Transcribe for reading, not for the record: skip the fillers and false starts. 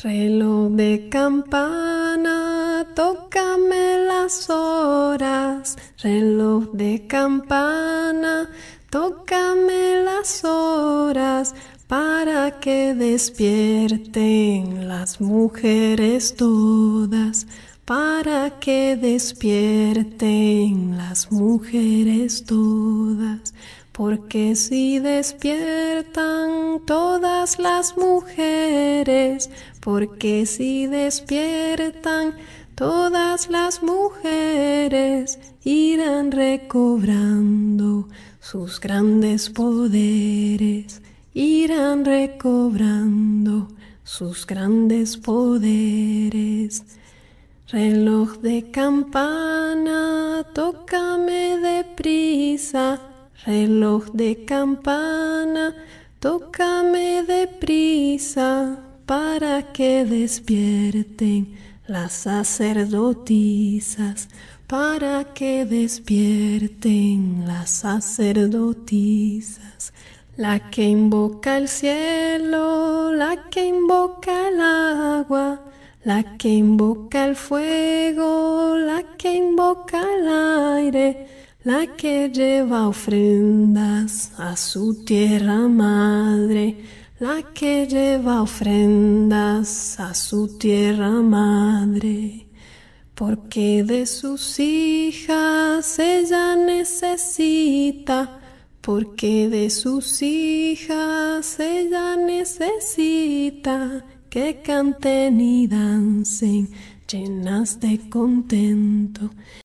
Reloj de campana, tócame las horas. Reloj de campana, tócame las horas para que despierten las mujeres todas, para que despierten las mujeres todas. Porque si despiertan todas las mujeres, porque si despiertan todas las mujeres, irán recobrando sus grandes poderes, irán recobrando sus grandes poderes. Reloj de campana, tócame deprisa. Reloj de campana, tócame deprisa para que despierten las sacerdotisas, para que despierten las sacerdotisas. La que invoca el cielo, la que invoca el agua, la que invoca el fuego, la que invoca el aire, la que lleva ofrendas a su tierra madre, la que lleva ofrendas a su tierra madre. Porque de sus hijas ella necesita, porque de sus hijas ella necesita que canten y dancen llenas de contento,